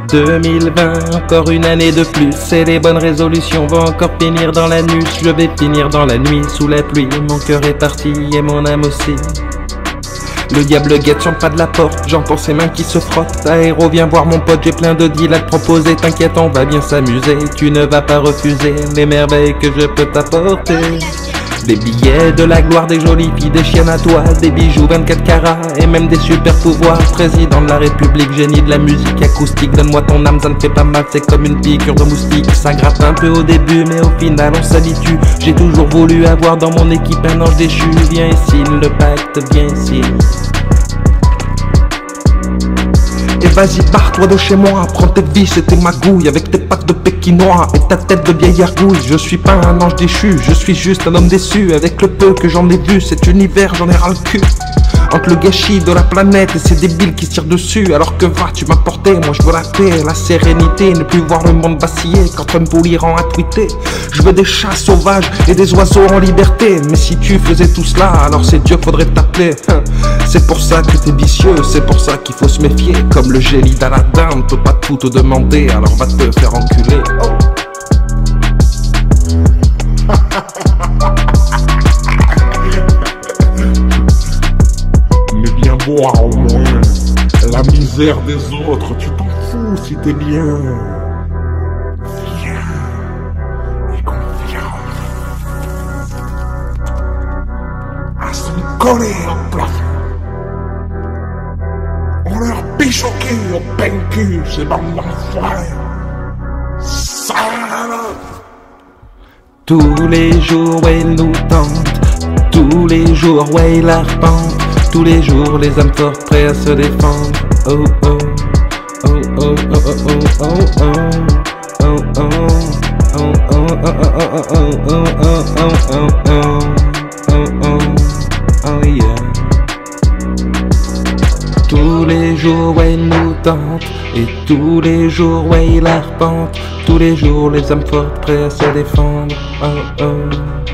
2020, encore une année de plus, et les bonnes résolutions vont encore finir dans l'anus. Je vais finir dans la nuit, sous la pluie, mon cœur est parti et mon âme aussi. Le diable guette sur le pas de la porte, j'entends ses mains qui se frottent. Aéro, viens voir mon pote, j'ai plein de deals à te proposer. T'inquiète, on va bien s'amuser, tu ne vas pas refuser les merveilles que je peux t'apporter. Des billets, de la gloire, des jolies filles, des chiennes à toi, des bijoux 24 carats et même des super pouvoirs. Président de la République, génie de la musique acoustique, donne-moi ton âme, ça ne fait pas mal, c'est comme une piqûre de moustique. Ça gratte un peu au début mais au final on s'habitue. J'ai toujours voulu avoir dans mon équipe un ange déchu. Viens et signe le pacte, viens ici. Et vas-y, barre-toi de chez moi, prends tes vis et tes magouilles avec tes pattes de pékinois et ta tête de vieille argouille. Je suis pas un ange déchu, je suis juste un homme déçu. Avec le peu que j'en ai vu, cet univers j'en ai ras le cul. Entre le gâchis de la planète et ces débiles qui se tirent dessus. Alors que vas-tu m'apporter? Moi je veux la paix, la sérénité, ne plus voir le monde vaciller quand Trump ou l'Iran a tweeté. Je veux des chats sauvages et des oiseaux en liberté. Mais si tu faisais tout cela, alors c'est Dieu faudrait t'appeler. C'est pour ça que t'es vicieux, c'est pour ça qu'il faut se méfier. Comme le génie d'Aladin, on ne peut pas tout te demander, alors va te faire enculer. Oh. Boire au moins la misère des autres, tu t'en fous si t'es bien. Viens et confiance à se coller au plafond. On leur bichoqué au pencu, ces bandes d'enfoirés. Salope. Tous les jours, ouais, ils nous tentent. Tous les jours, ouais, ils arpentent. Tous les jours, les âmes fortes prêts à se défendre. Oh oh, oh oh oh oh oh oh oh oh oh oh oh yeah. Tous les jours, ouais, ils nous tentent. Et tous les jours, ouais, ils arpentent. Tous les jours, les âmes fortes prêts à se défendre. Oh oh.